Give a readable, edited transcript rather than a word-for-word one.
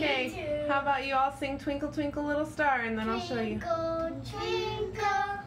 Okay, how about you all sing Twinkle Twinkle Little Star and then I'll show you. Twinkle, twinkle.